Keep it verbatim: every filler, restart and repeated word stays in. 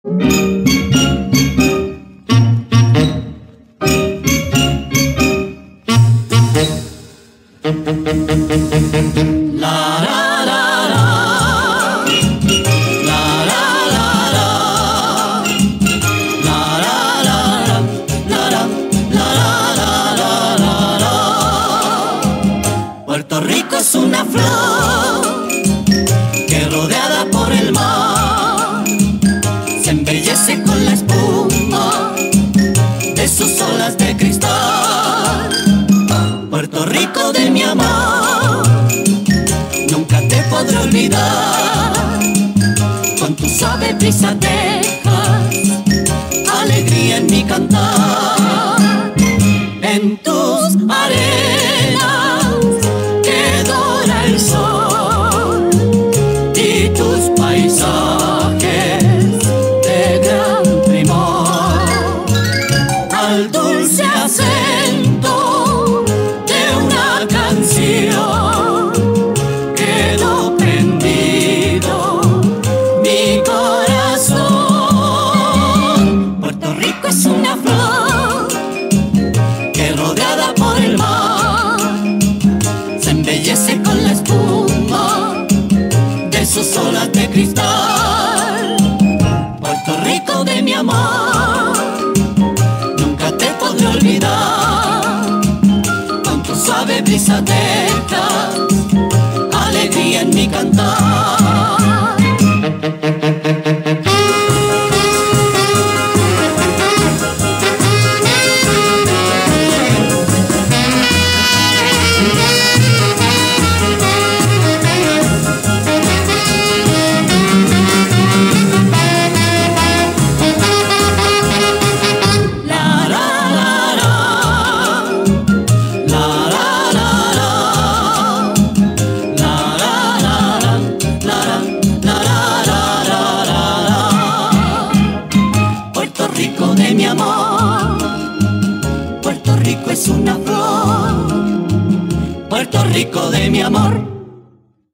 Puerto Rico es una flor que rodeada por el mar se embellece con la espuma de sus olas de cristal. Puerto Rico de mi amor, nunca te podré olvidar. Con tu suave brisa dejas alegría en mi cantar. En tus arenas que dora el sol y tus paisajes de gran primor. Al dulce acento de una canción quedó prendido mi corazón. Puerto Rico es una flor que rodeada por el mar se embellece con la espuma de sus olas de cristal. Puerto Rico de mi amor, nunca te podré olvidar. Con tu suave brisa dejas alegría en mi cantar. Puerto Rico es una flor, Puerto Rico de mi amor.